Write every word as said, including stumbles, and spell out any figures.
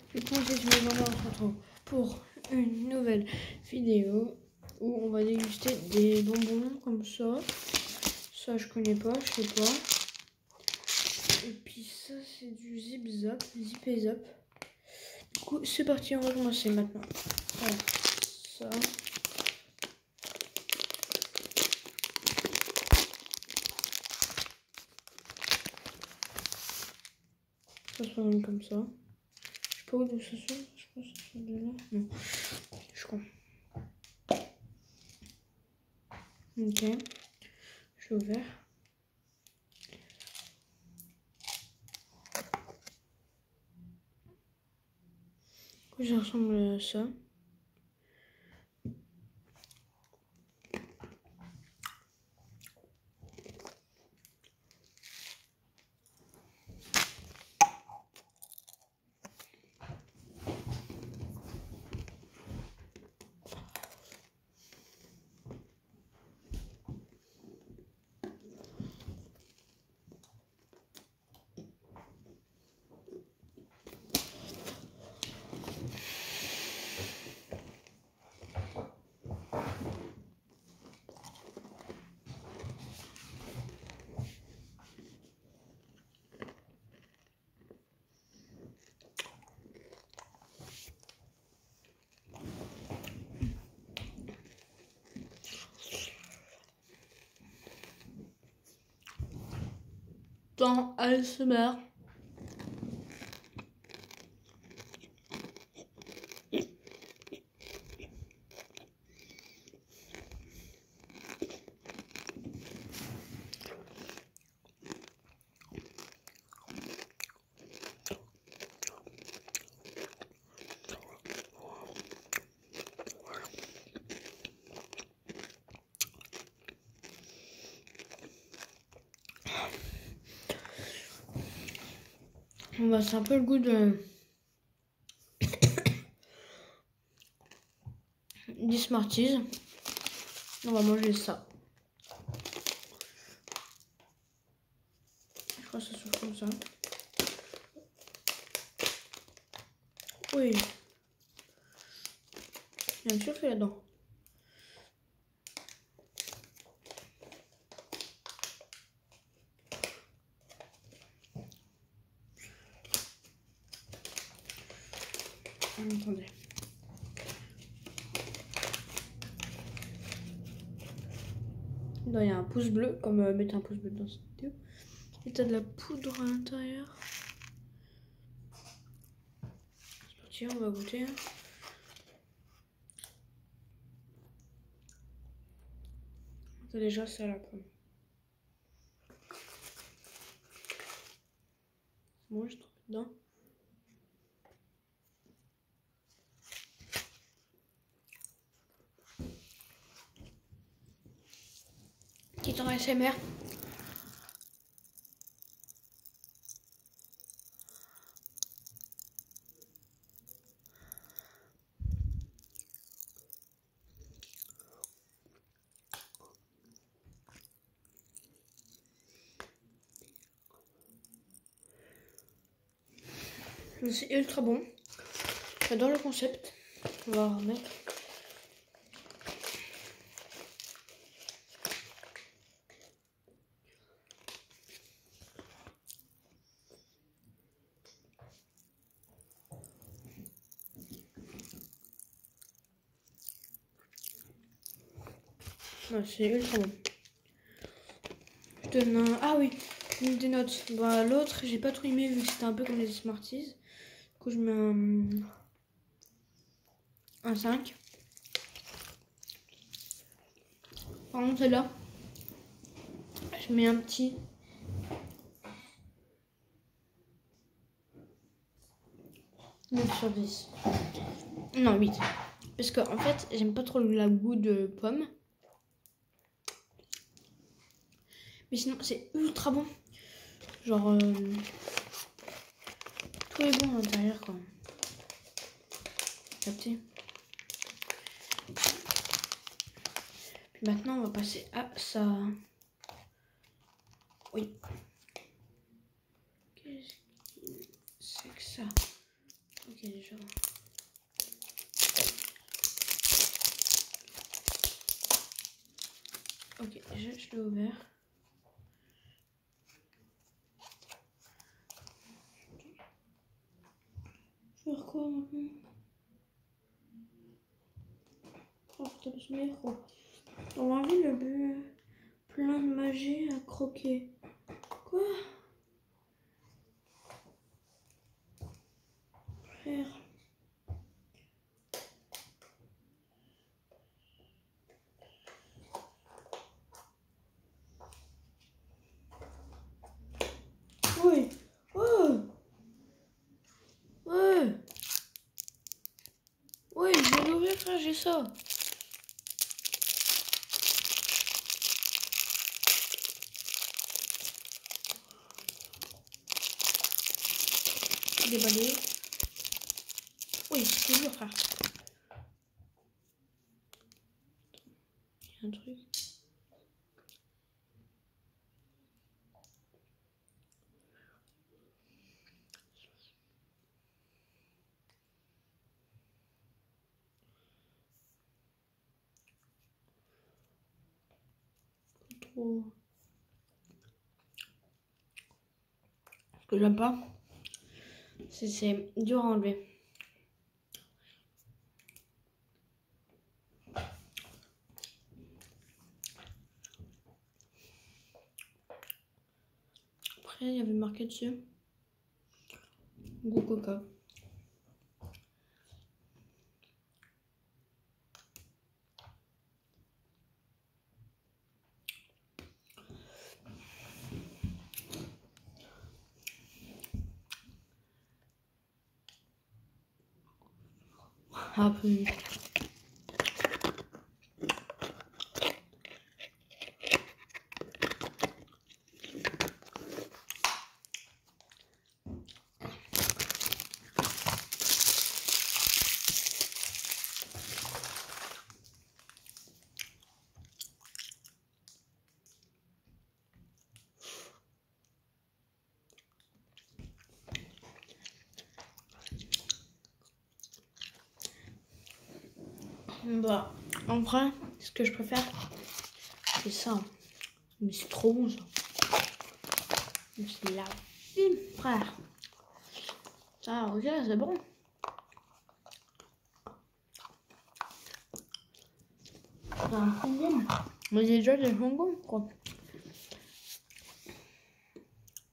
Du coup, c'est une journée, on se retrouve pour une nouvelle vidéo où on va déguster des bonbons comme ça. Ça, je connais pas, je sais pas. Et puis ça, c'est du zip zap, zip et zap. Du coup, c'est parti, on va commencer maintenant. Voilà, ça. Ça se présente comme ça. Je sais pas où d'où ça sort. Je pense que ça sort de là. Non, je crois. Ok. Je suis ouvert. Du coup, ça ressemble à ça. Dans A S M R. Bah, c'est un peu le goût de des Smarties. On va manger ça. Je crois que ça se comme ça. Oui. Il y a un surfait là-dedans. Attendez. Il y a un pouce bleu, comme euh, mettez un pouce bleu dans cette vidéo. Et t'as de la poudre à l'intérieur. C'est parti, on va goûter. C'est déjà ça la pomme. Moi, je trouve dedans. Petit en A S M R. C'est ultra bon. J'adore le concept. On va remettre. Ouais, c'est ultra bon. Je donne un... Ah oui, une des notes. Bah, l'autre, j'ai pas trop aimé vu que c'était un peu comme les Smarties. Du coup, je mets un, un cinq. Par contre, celle-là, je mets un petit neuf sur dix. Non, huit. Parce que, en fait, j'aime pas trop le goût de pomme. Mais sinon, c'est ultra bon. Genre, euh, tout est bon à l'intérieur, quoi. Capté. Puis maintenant, on va passer à ça. Oui. Qu'est-ce que c'est que ça? Ok. Ok, déjà. Ok, déjà je l'ai ouvert. Faire quoi maintenant? Porte le micro. On a envie le but plein de magie à croquer. Quoi? Frère. Oui. Oh. Ouais. Oui, je vais l'ouvrir, frère, j'ai ça. Déballé. Oui, c'est toujours, frère. Il y a un truc. Trop. Ce que j'aime pas, c'est c'est dur à enlever. Après, il y avait marqué dessus goût coca. Ah, peu. Bah, en vrai, ce que je préfère, c'est ça. Mais c'est trop bon, ça. C'est la vie, frère. Ça, ok, c'est bon. C'est un sixième. Mais déjà, des jambons, quoi.